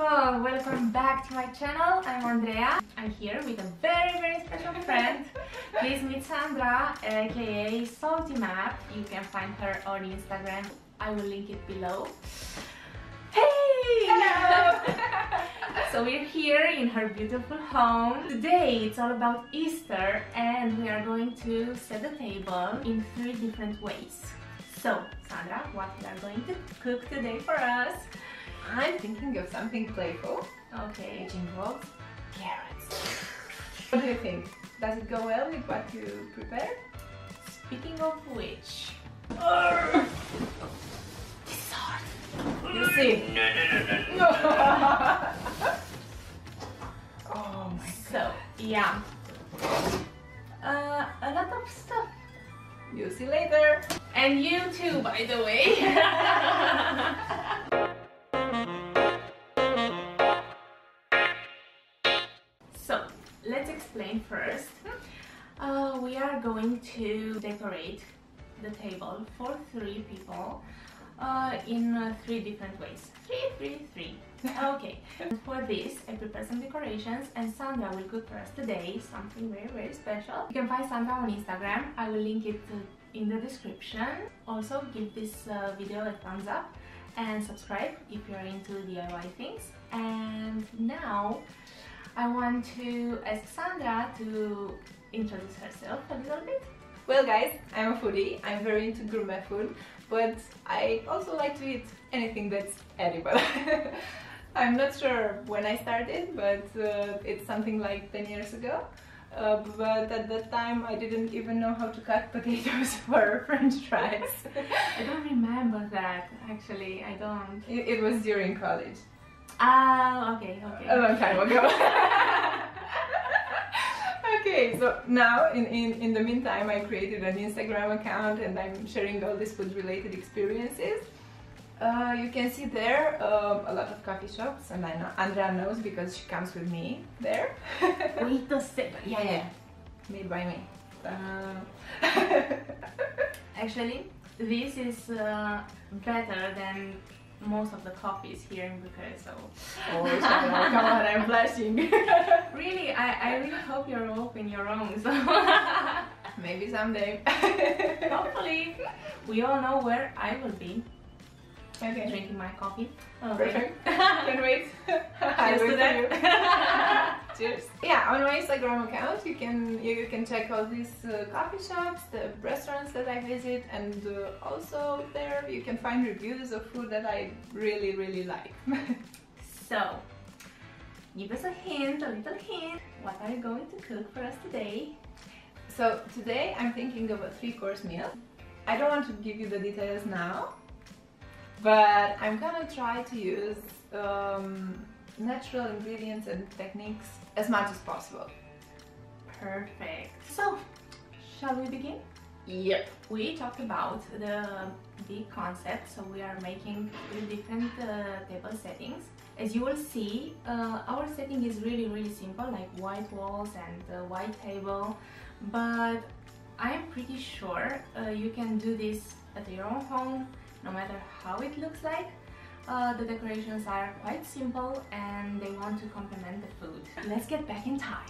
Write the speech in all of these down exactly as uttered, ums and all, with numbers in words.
people! Welcome back to my channel. I'm Andrea. I'm here with a very very special friend. Please meet Sandra, aka Salty Map. You can find her on Instagram. I will link it below. Hey! Hello! So we're here in her beautiful home. Today it's all about Easter and we are going to set the table in three different ways. So, Sandra, what we are going to cook today for us? I'm thinking of something playful, Okay. which involves carrots. What do you think? Does it go well with what you prepared? Speaking of which, this is hard. You see? No, no, no, no. Oh my So, yeah. Uh, a lot of stuff. god. You'll see later. And you too, by the way. So, let's explain first. Uh, we are going to decorate the table for three people uh, in uh, three different ways. Three, three, three. Okay. For this, I prepared some decorations and Sandra will cook for us today something very, very special. You can find Sandra on Instagram. I will link it uh, in the description. Also, give this uh, video a thumbs up and subscribe if you're into D I Y things. And now, I want to ask Sandra to introduce herself a little bit. Well guys, I'm a foodie. I'm very into gourmet food, but I also like to eat anything that's edible. I'm not sure when I started, but uh, it's something like ten years ago. Uh, but at that time I didn't even know how to cut potatoes for French fries. I don't remember that, actually, I don't. It, it was during college. Ah, okay, okay. A long time ago. Okay, so now in, in, in the meantime I created an Instagram account and I'm sharing all these food related experiences. Uh, you can see there um, a lot of coffee shops, and I know Andrea knows because she comes with me there. Wait a second. Yeah, yeah, made by me. Uh, actually, this is uh, better than most of the coffees here in Bucharest, so... Oh, Shanna, come on, I'm blushing. Really, I, I really hope you're open your own, so... Maybe someday. Hopefully. We all know where I will be. Okay. Drinking my coffee. Okay. Perfect. Can wait. I'll Cheers wait to for you. Cheers. Yeah, on my Instagram account you can you can check all these uh, coffee shops, the restaurants that I visit, and uh, also there you can find reviews of food that I really really like. So, give us a hint, a little hint. What are you going to cook for us today? So today I'm thinking of a three-course meal. I don't want to give you the details now, but I'm gonna try to use um, natural ingredients and techniques as much as possible. Perfect. So, shall we begin? Yep. We talked about the big concept, so we are making three different uh, table settings. As you will see, uh, our setting is really really simple, like white walls and uh, white table, but I'm pretty sure uh, you can do this at your own home, no matter how it looks like. Uh, the decorations are quite simple and they want to complement the food. Let's get back in time.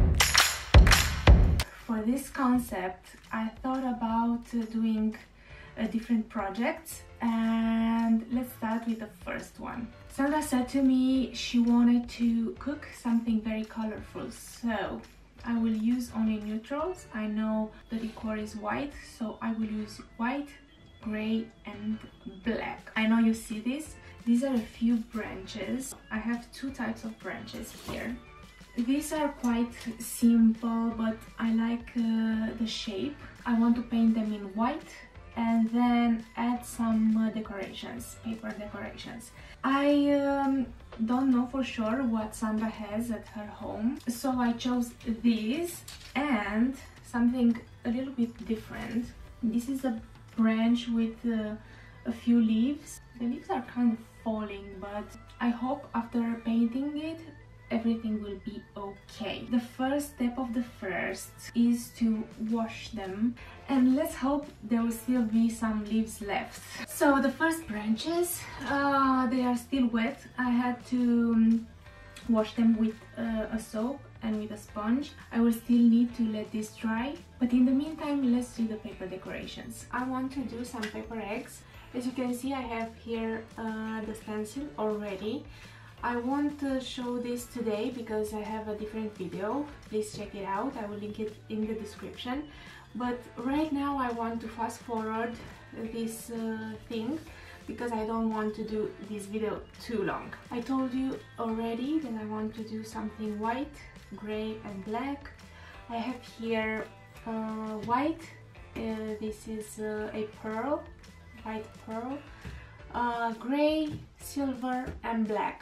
For this concept, I thought about uh, doing uh, different projects, and let's start with the first one. Sandra said to me she wanted to cook something very colorful, so I will use only neutrals. I know the decor is white, so I will use white, gray and black. I know you see this. These are a few branches. I have two types of branches here. These are quite simple, but I like uh, the shape. I want to paint them in white and then add some uh, decorations, paper decorations. I um, don't know for sure what Sandra has at her home, so I chose these and something a little bit different. This is a branch with uh, a few leaves. The leaves are kind of falling, but I hope after painting it everything will be okay. The first step of the first is to wash them, and let's hope there will still be some leaves left. So the first branches, uh, they are still wet. I had to um, wash them with uh, a soap and with a sponge. I will still need to let this dry, but in the meantime let's do the paper decorations. I want to do some paper eggs. As you can see, I have here uh, the stencil already. I won't uh, show this today because I have a different video. Please check it out, I will link it in the description. But right now I want to fast forward this uh, thing because I don't want to do this video too long. I told you already that I want to do something white, gray and black. I have here uh, white, uh, this is uh, a pearl, white pearl, uh, gray, silver and black.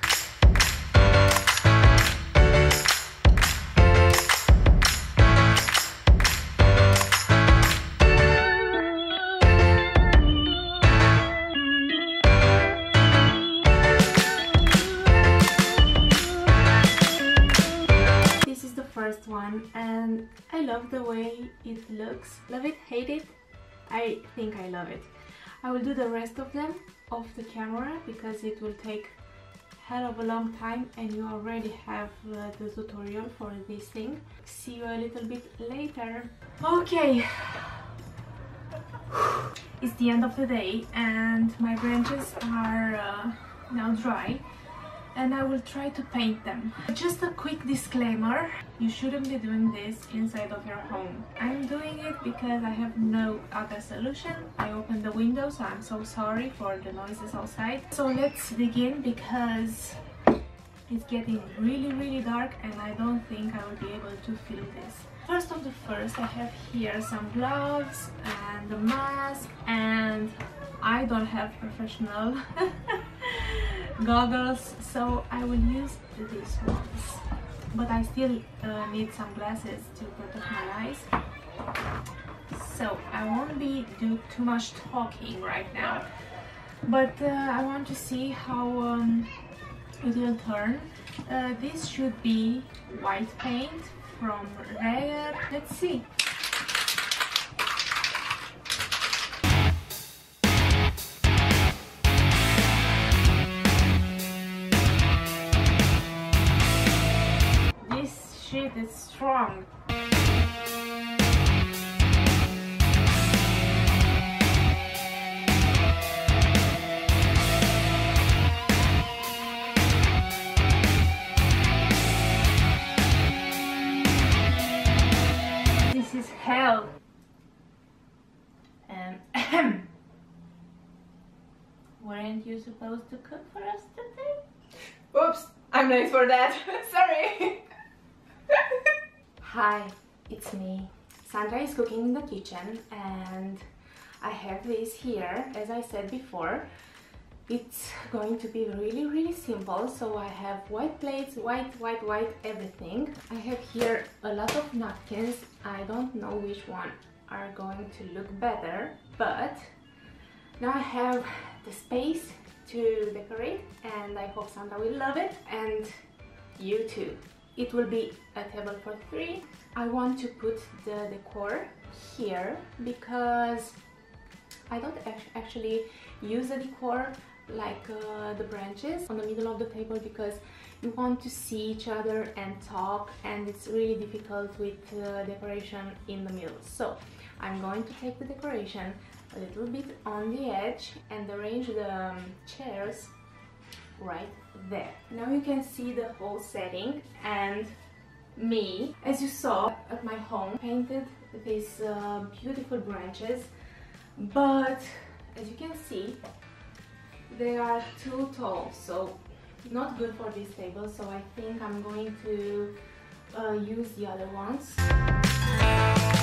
First one, and I love the way it looks. Love it, hate it? I think I love it. I will do the rest of them off the camera because it will take hell of a long time, and you already have uh, the tutorial for this thing. See you a little bit later. Okay, it's the end of the day and my branches are uh, now dry, and I will try to paint them. Just a quick disclaimer, you shouldn't be doing this inside of your home. I'm doing it because I have no other solution. I opened the window, so I'm so sorry for the noises outside. So let's begin because it's getting really really dark and I don't think I will be able to film this. First of the first, I have here some gloves and a mask, and I don't have professional goggles, so I will use these ones, but I still uh, need some glasses to protect my eyes, so I won't be do too much talking right now, but uh, I want to see how um, it will turn. Uh, this should be white paint from Rare. Let's see. It's strong. This is hell. Um, weren't you supposed to cook for us today? Oops, I'm late for that. Sorry. Hi, it's me. Sandra is cooking in the kitchen and I have this here, as I said before. It's going to be really really simple, so I have white plates, white, white, white, everything. I have here a lot of napkins. I don't know which one are going to look better, but now I have the space to decorate and I hope Sandra will love it and you too. It will be a table for three. I want to put the decor here because I don't actually use the decor like uh, the branches on the middle of the table because you want to see each other and talk, and it's really difficult with uh, decoration in the middle. So I'm going to take the decoration a little bit on the edge and arrange the um, chairs right there. Now you can see the whole setting and me. As you saw at my home, painted these uh, beautiful branches, but as you can see they are too tall, so not good for this table, so I think I'm going to uh, use the other ones.